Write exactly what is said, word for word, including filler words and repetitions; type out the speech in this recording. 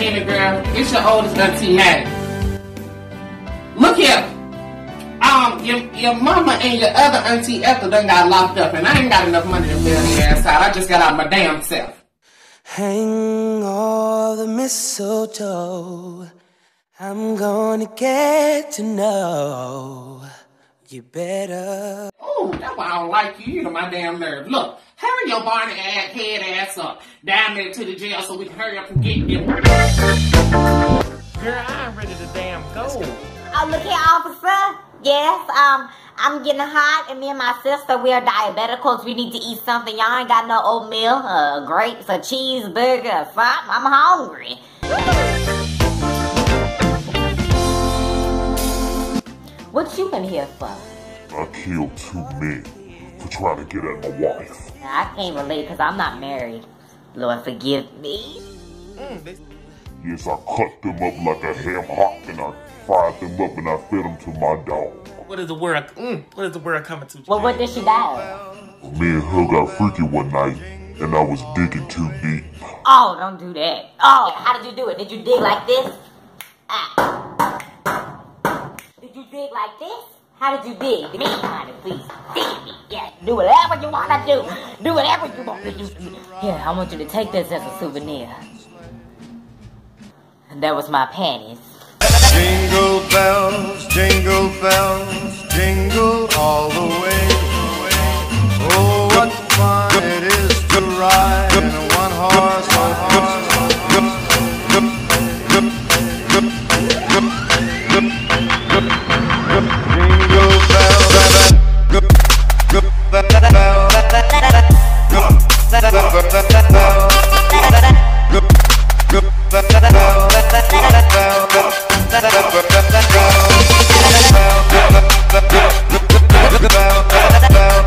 Jenny, girl. It's your oldest auntie, Maddie. Look here. Um, your, your mama and your other auntie Ethel done got locked up, and I ain't got enough money to bail their ass out. I just got out my damn self. Hang all the mistletoe. I'm gonna get to know you better. Oh, that's why I don't like you. You know my damn nerve. Look, hurry your Barney ass, head ass up down there to the jail so we can hurry up and get them. Girl, I'm ready to damn go. Oh, look here, officer. Yes, um, I'm getting hot, and me and my sister, we're diabeticals. We need to eat something. Y'all ain't got no oatmeal, uh, grapes, a cheeseburger, or something. I'm hungry. What you been here for? I killed two men for trying to get at my wife. I can't relate because I'm not married. Lord, forgive me. Mm, Yes, I cut them up like a ham hock and I fried them up and I fed them to my dog. what is the world? Mm, what is the world coming to? Well, what did she die of? Me and her got freaky one night and I was digging too deep. Oh, don't do that. Oh, how did you do it? Did you dig like this? Ah. Did you dig like this? How did you dig? Me, honey, please. Dig me. Yeah, do whatever you want to do. Do whatever you want to do. Here, I want you to take this as a souvenir. And that was my panties. Jingle bells, jingle bells, jingle all the way. Oh, what fun it is to ride in a one-horse horse. Jingle bells.